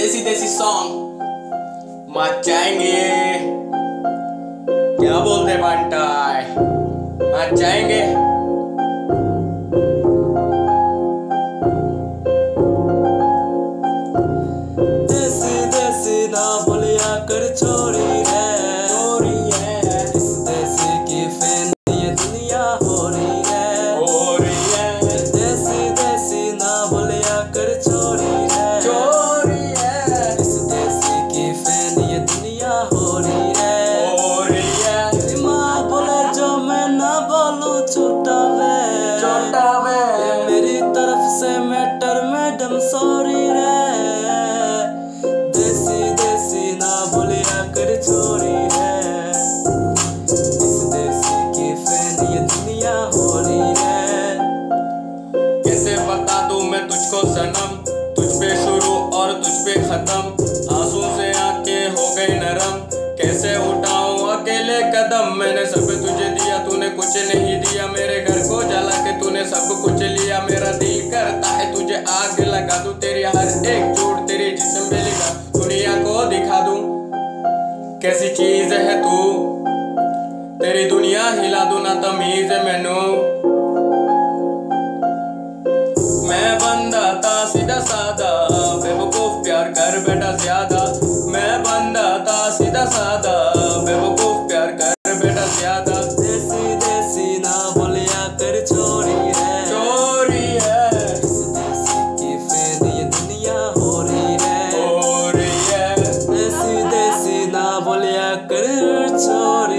देसी देसी सॉन्ग मचाएंगे। क्या बोलते बंटाई, मचाएंगे। देसी देसी ना बोलिया कर छोरी है, चोरी है इस देसी की फैन ये दुनिया हो रही है, हो रही है। देसी देसी ना बोलिया कर छोरी है, चोरी है इस देसी की फैन ये दुनिया हो रही है, हो रही है। माँ बोले जो मैं ना बोलूं छोटा वे, छोटा वे ये मेरी तरफ से मैटर मैडम सॉरी रे। देसी देसी ना बोलिया कर छोरी है, इस देसी की फैन ये दुनिया हो रही है। कैसे बता दूं मैं तुझको सनम, तुझ पे शुरू और तुझ पे खत्म, आंसू से आंखें हो गई नरम। कैसे उठाऊं अकेले कदम, मैंने सब तुझे दिया तूने कुछ नहीं दिया, मेरे घर को जला के तूने सब कुछ लिया। मेरा दिल करता है तुझे आग लगा दूं, तेरी हर एक झूठ तेरी जिस्म पे लिखा दुनिया को दिखा दूं। कैसी चीज है तू, तेरी दुनिया हिला दूं ना तमीज है मैनू। मैं बंदा था सीधा सादा, बेवकूफ प्यार कर बेटा ज्यादा। मैं बंदा था सीधा सादा, बेवकूफ प्यार कर बेटा ज्यादा। देसी देसी ना बोलिया कर छोरी है, चोरी है इस देसी की फैन ये दुनिया हो रही है, हो रही है। देसी देसी ना बोलिया कर छोरी